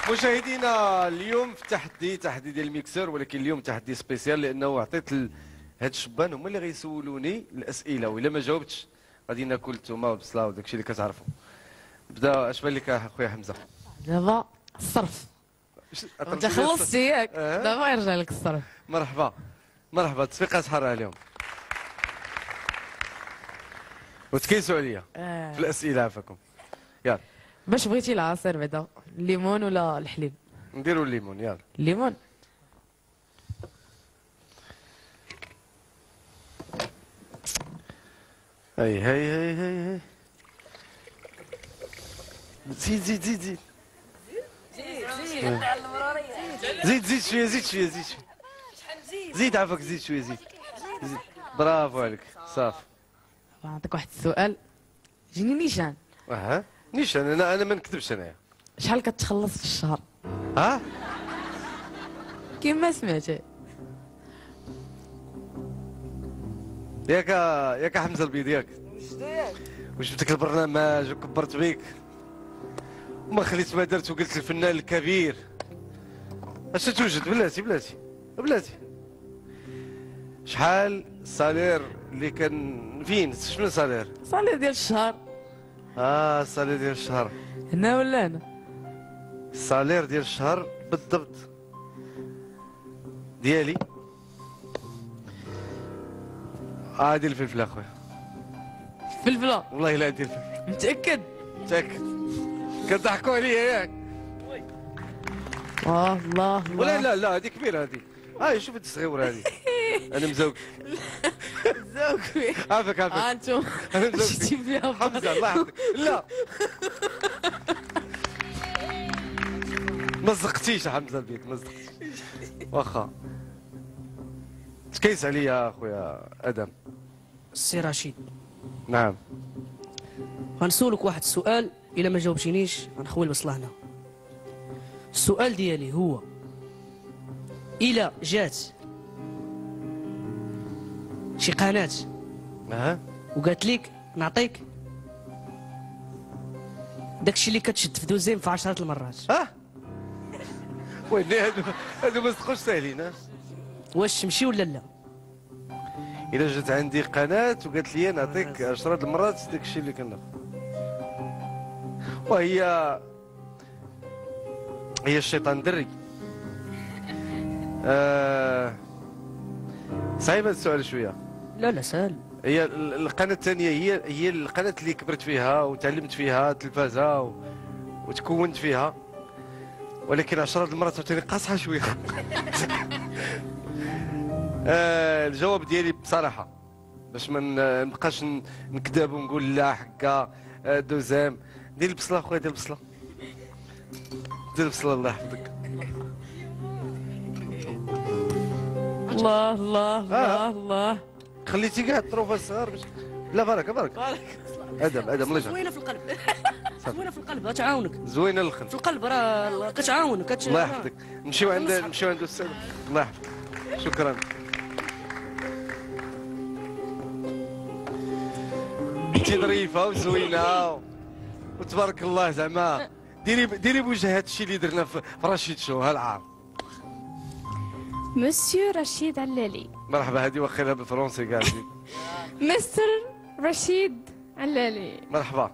مشاهدينا اليوم في تحدي ديال الميكسر، ولكن اليوم تحدي سبيسيال لانه عطيت هاد الشبان هما اللي غيسولوني الاسئله، والا ما جاوبتش غادي ناكل الثومه والبصله وداكشي اللي كتعرفوا. بدا اش بان لك اخويا حمزه؟ دابا الصرف. انت خلصتي ياك؟ دابا يرجع لك الصرف. مرحبا تصفيقات حاره عليهم. وتكيسوا عليا في الاسئله عافاكم. يلا باش بغيتي العصير بعدا الليمون ولا الحليب؟ نديروا الليمون. يلا الليمون. هاي زيد شويه زيد عافاك زيد شويه زيد برافو عليك صافي. نعطيك واحد السؤال جيني نيشان. نيشان انا ما نكذبش انايا. شحال كتخلص في الشهر؟ كيما سمعتي ياك حمزه البيض ياك واش جبتك البرنامج وكبرت بيك وما خليت ما درت وقلت الفنان الكبير اش توجد. بلاتي شحال الصالير اللي كان فين؟ شنو الصالير ديال الشهر؟ الصالير ديال الشهر هنا ولا هنا؟ الصالير ديال الشهر بالضبط ديالي ديال الفلفل اخويا. فلفله؟ والله لا ديال الفلفل. متاكد؟ كتضحكوا عليا ياك؟ الله لا هذه كبيره هذه. شوف هذه الصغيره هذه. انا مزوق فيك. عافاك انتم شتي فيها حمزه الله يحفظك. لا ما زقتيش حمزه البيت ما زقتيش واخا. تكيس عليا اخويا ادم. السي رشيد، نعم غنسولك واحد السؤال، الا ما جاوبتينيش غنخوي البصله هنا. السؤال ديالي هو الا جات شي قناه وقالت لك نعطيك داكشي اللي كتشد في دوزيم في 10 المرات، وين هادو ما صدقوش ساهلين. واش تمشي ولا لا؟ الا جات عندي قناه وقالت لي نعطيك 10 المرات داكشي اللي كناخذ، وهي الشيطان دري. صعيب هذا السؤال شويه. لا سهل. هي القناه الثانيه هي القناه اللي كبرت فيها وتعلمت فيها التلفازه وتكونت فيها، ولكن 10 المرات عاوتاني قاصحه شويه. الجواب ديالي بصراحه باش ما نبقاش نكذب ونقول لا حكا دوزام. دير البصله اخويا، دير البصله الله يحفظك. الله خليتي كاع الطروفه الصغار باش لا بركه ادم الله يجعل زوينه في القلب. زوينه في القلب تعاونك. زوينه للخل في القلب راه كتعاونك. الله يحفظك. نمشيو عند الاستاذ. الله يحفظك. شكرا. انتي ظريفه وزوينه وتبارك الله. زعما ديري بوجه هذا الشيء اللي درنا في رشيد شو هالعام. مسيو رشيد علالي. مرحبا. هذه وخيلها بالفرنسي كاع. مستر رشيد علالي. مرحبا.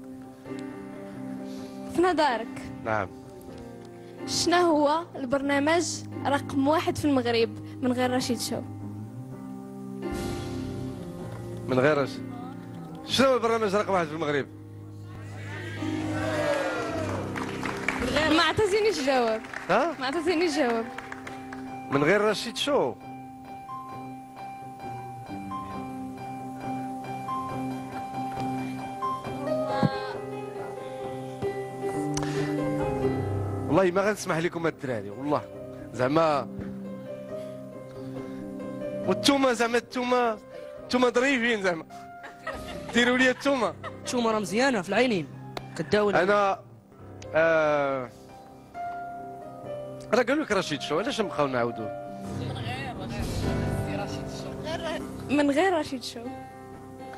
في نظرك نعم شنو هو البرنامج رقم 1 في المغرب من غير رشيد شو؟ من غير شنو هو البرنامج رقم 1 في المغرب؟ ما عطيتينيش جواب. ما عطيتينيش جواب. من غير رشيد شو؟ والله ما غنسمح لكم الدراري والله زعما. والتومه زعما التومه ظريفين زعما. ديروا لي التومه راه مزيانه في العينين كداول. انا راه قالوا لك رشيد شو، علاش نبقاو نعاودوا؟ من غير رشيد شو.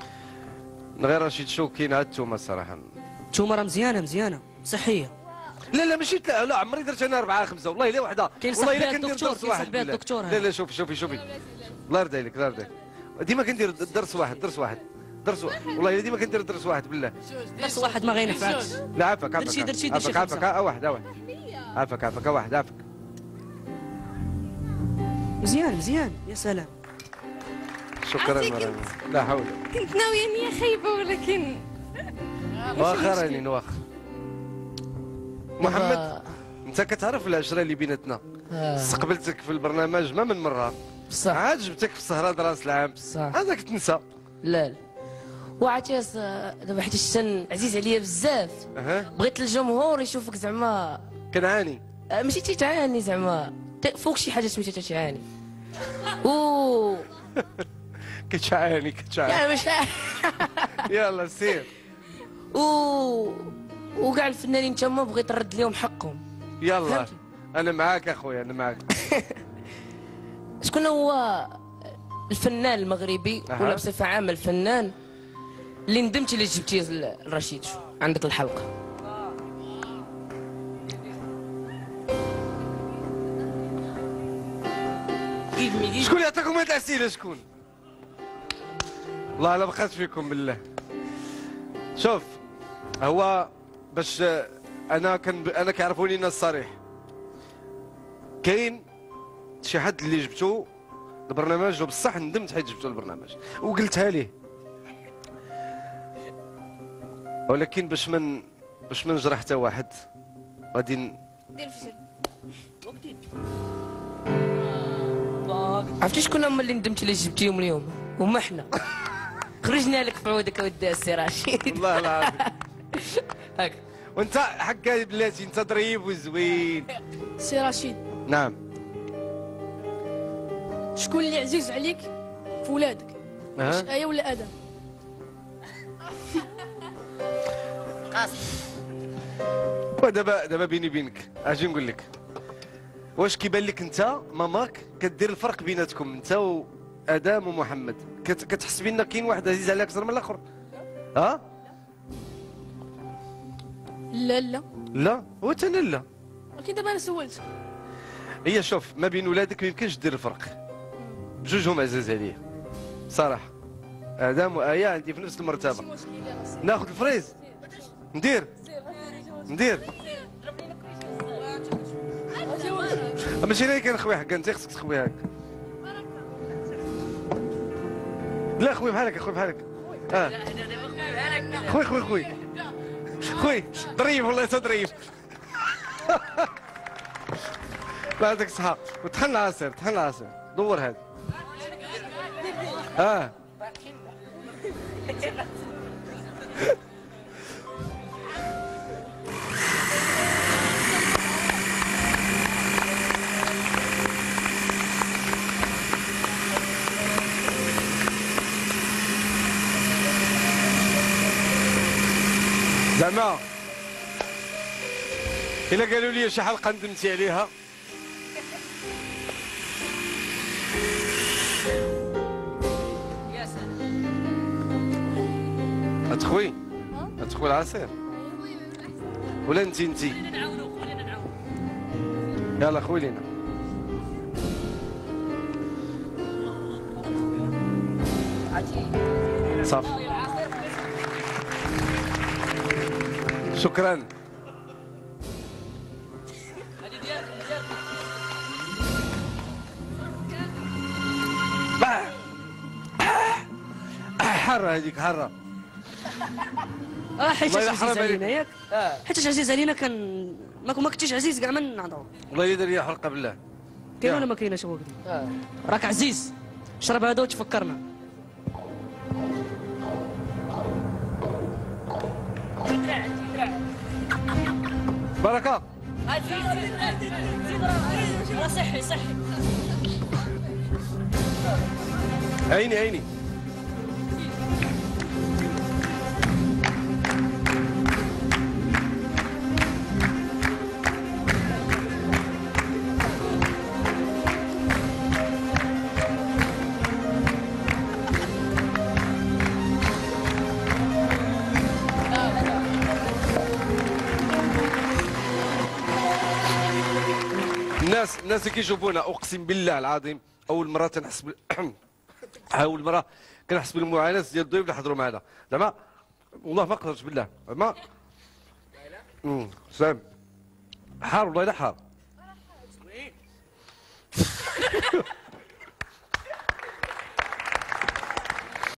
من غير رشيد شو كاين عاد التومه الصراحه. التومه راه مزيانه صحيه. لا لا ماشي لا عمري درت انا 4 5 والله الا وحده. كاين والله الا صاحبي كندير الدكتور، درس كاين واحد صاحبي بالله. الدكتور لا هذا. لا شوفي الله يرضي عليك الله يرضي عليك. ديما كندير درس واحد والله الا ديما كندير درس واحد بالله. درس واحد ما غينفعكش. لا عافاك درتي عافاك خمسة. واحد عافاك واحد عافاك. مزيان يا سلام. شكرا عرفتي مريم. لا حول. كنت ناوية نية خايبة ولكن واخا راني واخا. محمد انت كتعرف العشره اللي بيناتنا. استقبلتك في البرنامج ما من مره. بصح عاد جبتك في السهره راس العام. صح. هذاك تنسى. لا وعرفتي دابا حيت الشن عزيز عليا بزاف. بغيت الجمهور يشوفك زعما كنعاني. ماشي تيتعاني زعما فوق شي حاجه سميتها تتعاني. او كتعاني يعني مش يلا سير. وكاع الفنانين تما بغيت نرد لهم حقهم. يلا فهمتي؟ انا معاك اخويا انا معاك. شكون هو الفنان المغربي ولا بصفه عامه الفنان اللي ندمتي اللي جبتيه لرشيد عندك الحلقه؟ شكون اللي عطاكم هاد الاسئله شكون؟ والله الا بقات فيكم بالله. شوف هو باش انا كيعرفوني الناس صريح. كاين شي حد اللي جبتو البرنامج وبصح ندمت حيت جبتو البرنامج وقلتها ليه، ولكن باش ما نجرح حتى واحد غادي دير في سر. عرفتي شكون هما اللي ندمتي اللي جبتيهم اليوم؟ هما حنا. خرجنا لك في عودك اودي السي رشيد. والله العظيم. هاك وانت حكا بلاتي انت ظريف وزوين. سي رشيد، نعم. شكون اللي عزيز عليك في ولادك؟ واش آية ولا آدم؟ ودابا بيني بينك اجي نقول لك، واش كيبان لك انت ماماك كدير الفرق بيناتكم انت وادم ومحمد؟ كتحس بان كاين واحد عزيز عليك اكثر من الاخر؟ ها؟ لا لا هو انا لا. ولكن دابا انا سولت. هي شوف ما بين ولادك ما يمكنش دير الفرق، بجوجهم عزاز عليا صراحه. ادم وايه عندي في نفس المرتبه. ناخذ الفريز ندير ماشي انا كنخوي حقا انت خصك تخوي هكا. لا خوي بحالك خوي بحالك. خوي ظريف والله انت ظريف. لا يعطيك الصحة. وطحن العصير دور هذا. زعما إلا قالوا لي شي حلقة ندمتي عليها أتخوي العصير ولا انتي يلا خوي لينا. صافي شكرا. حرة هذيك حرة. حيت عزيز علينا ياك. حيت عزيز علينا ما كنتيش عزيز كاع من نهضروا. والله الا دار لي حلقة بالله. كاين ولا ما كايناش هو؟ راك عزيز. شرب هذا وتفكرنا. بركة. صحي عيني الناس اللي كيشوفونا اقسم بالله العظيم اول مره تنحس اول مره كنحس بالمعاناه ديال الضيوف اللي حضروا معنا زعما والله ما قدرتش بالله زعما سام حار والله الا حار